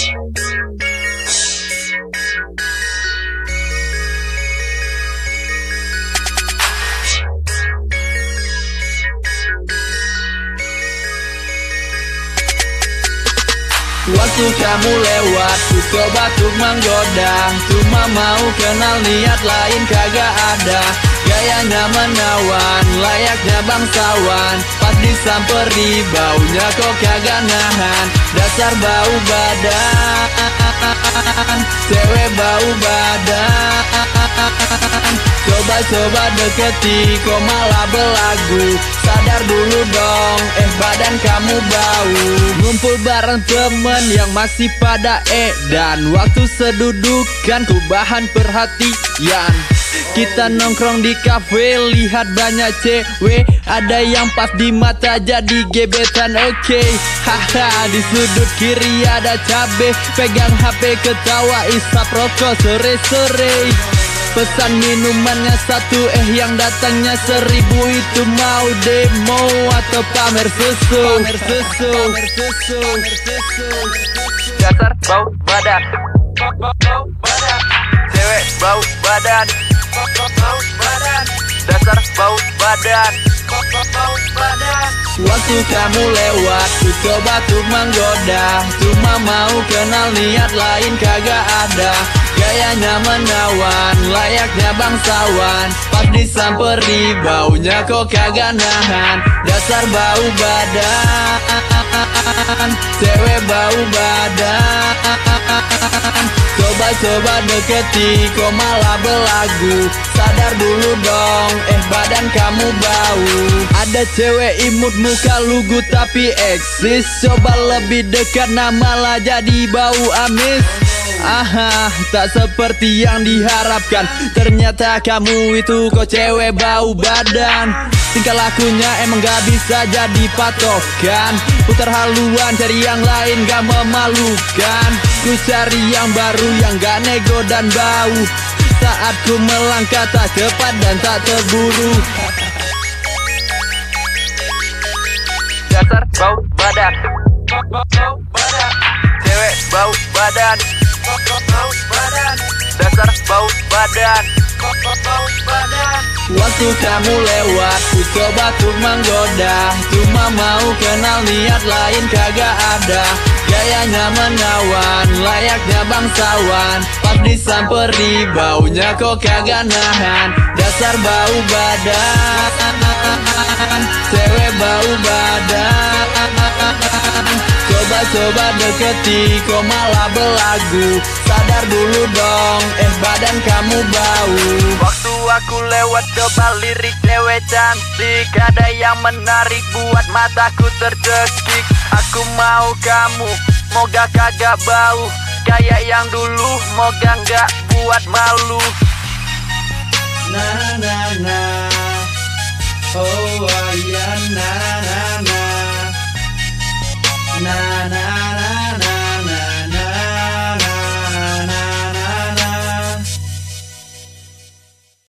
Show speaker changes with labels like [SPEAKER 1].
[SPEAKER 1] Waktu kamu lewat, ku coba tuh menggoda, cuma mau kenal niat lain kagak ada. Gayanya menawan, layaknya bangsawan, pas disamperi baunya kok kagak nahan. Dasar bau badan, cewek bau badan. Coba-coba deketi, kok malah belagu. Sadar dulu dong, badan kamu bau. Ngumpul bareng temen yang masih pada edan, waktu sedudukan ku bahan perhatian. Kita nongkrong di kafe, lihat banyak cewek, ada yang pas di mata jadi gebetan. Oke, haha, di sudut kiri ada cabe, pegang HP ketawa isap rokok sore-sore. Pesan minumannya satu, yang datangnya 1000. Itu mau demo atau pamer susu? Dasar bau badan, cewek bau badan, dasar bau badan. Waktu kamu lewat, ku coba tuh menggoda, cuma mau kenal niat lain kagak ada. Gayanya menawan, layaknya bangsawan, pas disamperi baunya kok kagak nahan. Dasar bau badan, cewek bau badan. Coba-coba deketi, kok malah belagu. Sadar dulu dong, badan kamu bau. Ada cewek imut muka lugu tapi eksis, coba lebih dekat nah malah jadi bau amis. Aha, tak seperti yang diharapkan, ternyata kamu itu kok cewek bau badan. Tingkah lakunya emang gak bisa jadi patokan, putar haluan cari yang lain gak memalukan. Ku cari yang baru yang gak nego dan bau, saat ku melangkah tak cepat dan tak terburu. Dasar bau badan, cewek bau badan, dasar bau badan. Waktu kamu lewat, ku coba tuh menggoda, cuma mau kenal niat lain kagak ada. Gayanya menawan, layaknya bangsawan, pas disamperi baunya kok kagak nahan. Dasar bau badan, cewek bau badan. Coba-coba deketi, kok malah belagu. Sadar dulu dong, badan kamu bau. Waktu aku lewat coba lirik cewek cantik, ada yang menarik buat mataku tercekik. Aku mau kamu, moga kagak bau kayak yang dulu, moga nggak buat malu. Na na na, oh ayah na na na.